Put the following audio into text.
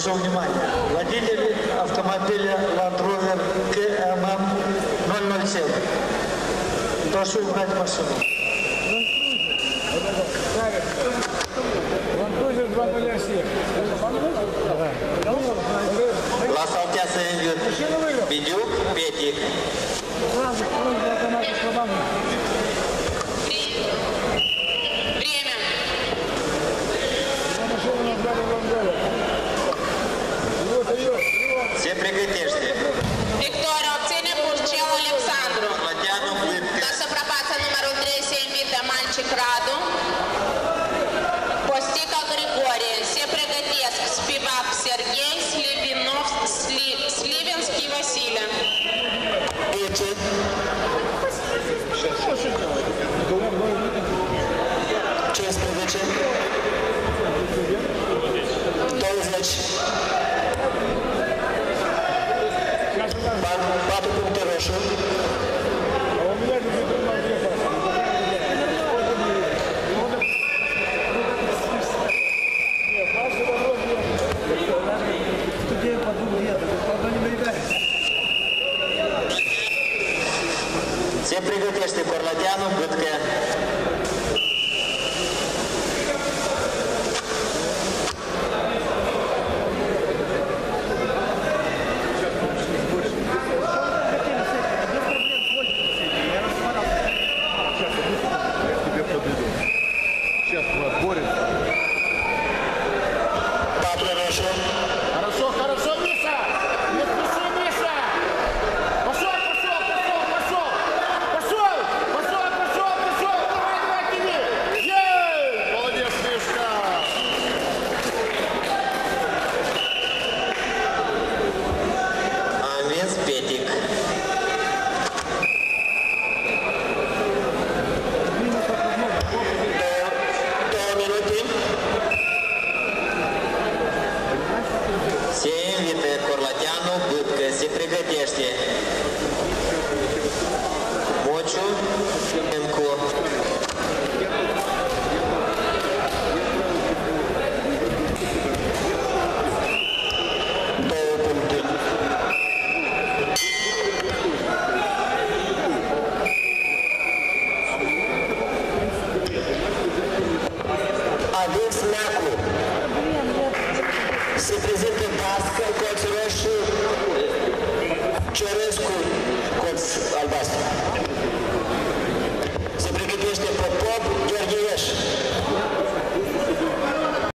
Прошу внимания. Водитель автомобиля Land Rover КММ 007. Прошу убрать машину. Ласалтя Сенгют, Бедюк, Петик. Время. Все pregătește. Victoria obține Burcel Alexandru. Lăteanu, Pârcă. La suprafața numărul 3 se invită Malcic Radu. Postica Grigorie. Se pregătesc Spivak Serghei, Slivinski Vasile. 15, 20, 4 puncte roșu. Se pregătește Corlăteanu, Bâtcă.